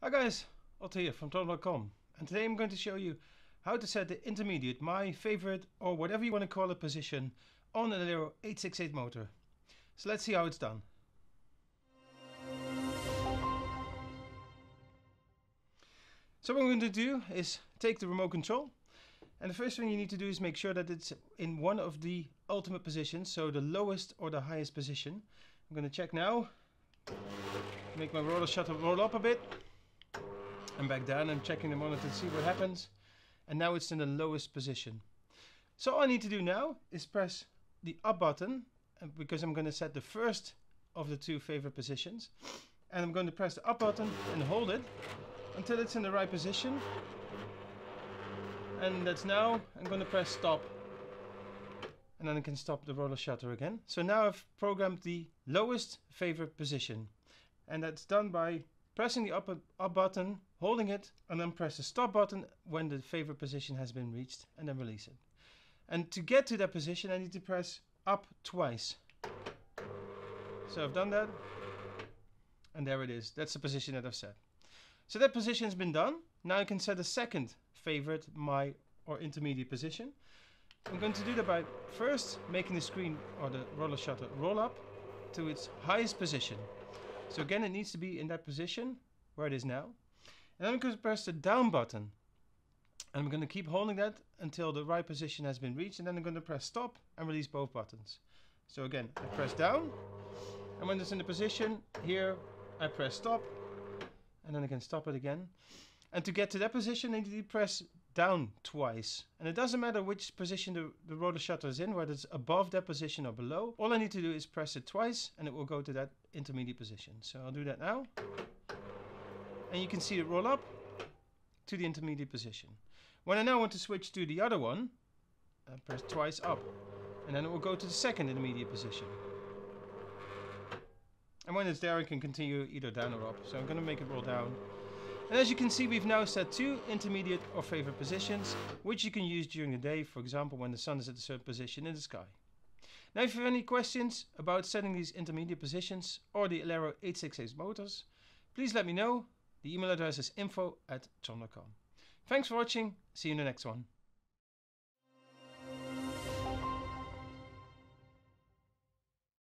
Hi guys, Otto here from Tron.com, and today I'm going to show you how to set the intermediate, my favorite, or whatever you want to call it, position on an Alero 868 motor. So let's see how it's done. So what I'm going to do is take the remote control, and the first thing you need to do is make sure that it's in one of the ultimate positions, so the lowest or the highest position. I'm going to check now, make my roller shutter roll up a bit. I'm back down, I'm checking the monitor to see what happens, and now it's in the lowest position. So all I need to do now is press the up button, because I'm going to set the first of the two favorite positions, and I'm going to press the up button and hold it until it's in the right position, and that's now. I'm going to press stop, and then I can stop the roller shutter again. So now I've programmed the lowest favorite position, and that's done by pressing the up button, holding it, and then press the stop button when the favorite position has been reached, and then release it. And to get to that position, I need to press up twice. So I've done that, and there it is. That's the position that I've set. So that position has been done. Now I can set a second favorite, my or intermediate position. I'm going to do that by first making the screen or the roller shutter roll up to its highest position. So again, it needs to be in that position where it is now. And then I'm going to press the down button. And I'm going to keep holding that until the right position has been reached. And then I'm going to press stop and release both buttons. So again, I press down. And when it's in the position here, I press stop. And then I can stop it again. And to get to that position, I need to press down twice. And it doesn't matter which position the roller shutter is in, whether it's above that position or below. All I need to do is press it twice and it will go to that intermediate position. So I'll do that now. And you can see it roll up to the intermediate position. When I now want to switch to the other one, I press twice up. And then it will go to the second intermediate position. And when it's there, I can continue either down or up. So I'm going to make it roll down. And as you can see, we've now set two intermediate or favorite positions, which you can use during the day, for example, when the sun is at a certain position in the sky. Now, if you have any questions about setting these intermediate positions or the Alero 868 motors, please let me know. The email address is info@tron.com. Thanks for watching. See you in the next one.